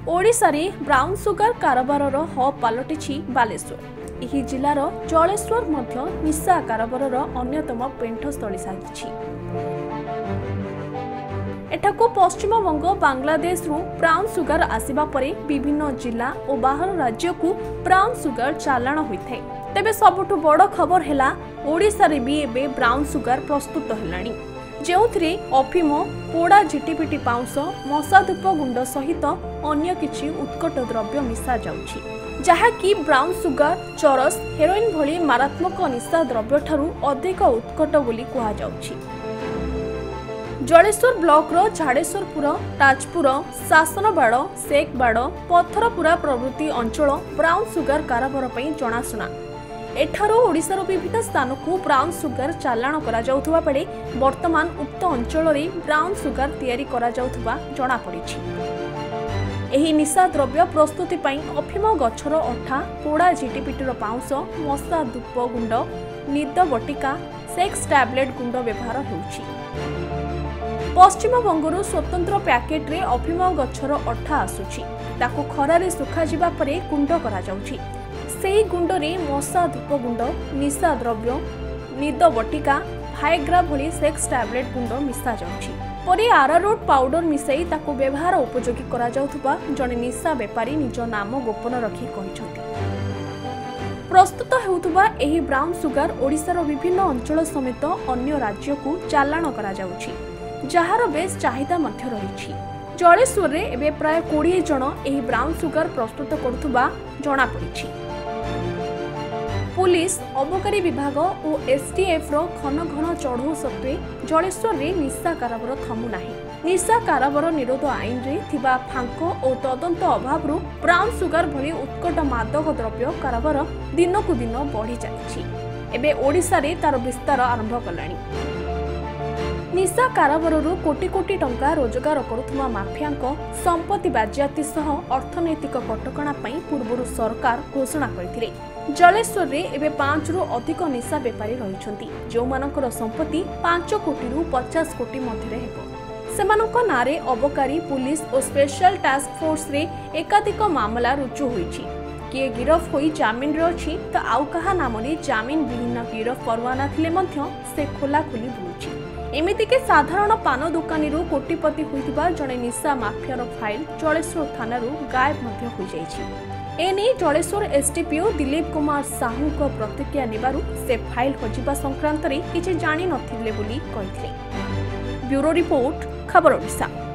ओडिशा रे brown sugar कारोबारर hub पलटिछि बालेश्वर। एही जिलार जलेश्वर मध्य निशा कारोबारर अन्यतम पेंठस्थली साजिछि। एठाकु पश्चिमबंग बांग्लादेश रु ब्राउन सुगर आसिबा परे विभिन्न जिला और बाहर राज्य को ब्राउन सुगर चालाण होइथाय। तेबे सबुठु बड़ खबर हैला ओडिशा रे भी एबे ब्राउन सुगर प्रस्तुत हेलानी, जेउथिरे अफिम, पोड़ा झिटिपिटी पाउंस, मशाधूप गुंड सहित अन्य किछि उत्कट द्रव्य मिसा जाउछि, जहाँकि ब्राउन सुगर चरस, हेरोइन भली मारात्मक निशा द्रव्य ठारू अधिक उत्कट बोली कुहा जाउछि। जलेश्वर ब्लॉक रो झाड़ेश्वरपुर, ताजपुर, शासनबाड़, शेखबाड़, पत्थरपुरा प्रभृति अंचल ब्राउन सुगर कारोबार पई जनाशुना। एठारो ओडिशार विभिन्न स्थान को ब्राउन सुगर चालाण करा जाउथबा बेले वर्तमान उक्त अंचल रे ब्राउन सुगर तैयारी करा जाउथबा जणा पड़िछि। एही निशा द्रव्य प्रस्तुति पई अफिम गछर अठा, पोड़ा झिटिपिटीर पाउंस, मशा धूप गुंड, निद बटिका, सेक्स टैबलेट गुंड व्यवहार हेउछि। पश्चिम बंगरु स्वतंत्र पैकेट रे अफिम गछर अठा आसुछि, ताको खरारे सुखा जिबा परे गुंड करा जाउछि। सेही गुंड रे मशा धूप गुंड, निशा द्रव्य, निद बटिका, भाइग्रा भली सेक्स टैबलेट गुंड मिसा जाउछि। परे आरारोट पाउडर मिसाई ताको व्यवहार उपयोगी करा जाउथबा जने निशा बेपारी निज नाम गोपन रखी कहिसथि। प्रस्तुत हेउथबा एही ब्राउन सुगर ओडिशार विभिन्न अंचल समेत अन्य राज्य को चालाण करा जाउछि, जहार बेस चाहिदा मध्य रहिछि। जलेश्वर रे एबे प्राय 20 जन एही ब्राउन सुगर प्रस्तुत करुथबा जणा पड़िछि। पुलिस, अबकारी विभाग और एसटीएफ रो घन घन चढ़ऊ सत्वे जलेश्वर रे निशा कारोबार थमु नाही। निशा कारोबार निरोध आईन रे थिबा फांक और तदंत अभाव रु ब्राउन सुगर भली उत्कट मादक द्रव्य कारोबार दिनकु दिन बढ़ी जाइछि। एबे ओडिशा रे तार विस्तार आरंभ कलानी। निशा कारोबाररू कोटी कोटी टंका रोजगार करुथुवा माफियाଙ୍କ संपत्ति बाज्याप्ति सह अर्थनैतिक कटकणा पई पूर्वरु सरकार घोषणा करथिले। जलेश्वर रे एबे 5 रु अधिक निशा बेपारी रहिछंती, जो मानकर संपत्ति 5 कोटी रु 50 कोटी मध्यरे हेबो। सेमानक नारे अबकारी, पुलिस और स्पेशल टास्क फोर्स रे एकाधिक मामला रुजु होईछि। किए गिरफ होई जामिन रे अछि त आउ कहा नामरे जामिन विहीन गिरफ परवाना थिले मध्य से खोला खोली बुलुछि। एमिति के साधारण पान दुकानी रु कोटिपति होइतिबा जणे निशा माफियार फाइल जलेश्वर थानारू गायब मध्य होई जाइछि। एने जलेश्वर एसटीपीओ दिलीप कुमार साहू को प्रतिक्रिया नेबारू से फाइल हजिबा संक्रांत रे किछि जानि नथिले बोली कहिथिले। ब्यूरो रिपोर्ट, खबर ओडिशा।